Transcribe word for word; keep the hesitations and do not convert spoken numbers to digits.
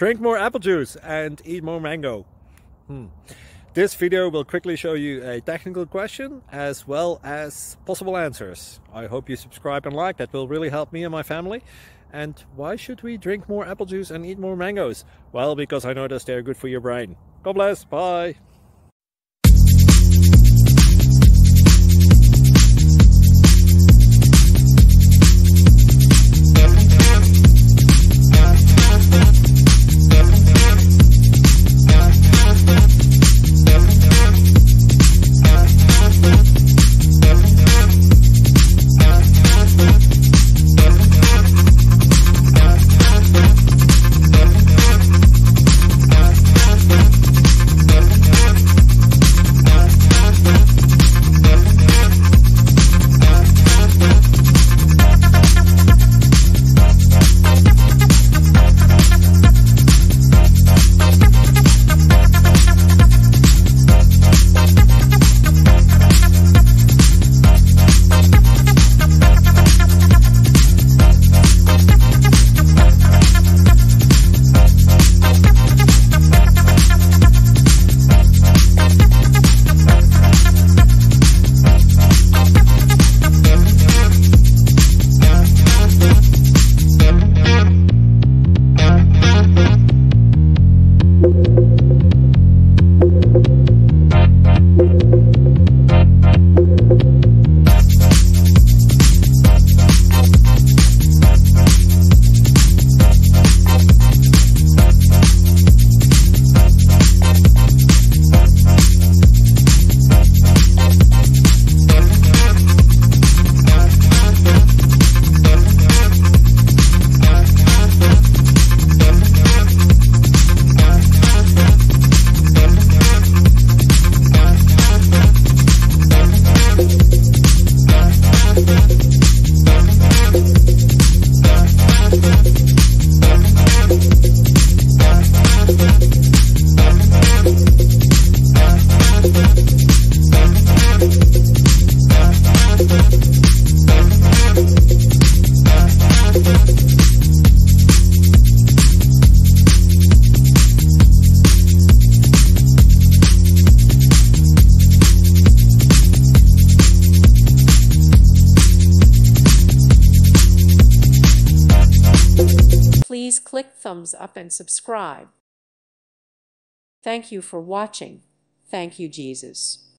Drink more apple juice and eat more mango. Hmm. This video will quickly show you a technical question as well as possible answers. I hope you subscribe and like, that will really help me and my family. And why should we drink more apple juice and eat more mangoes? Well, because I noticed they're good for your brain. God bless, bye! Please click thumbs up and subscribe. Thank you for watching. Thank you, Jesus.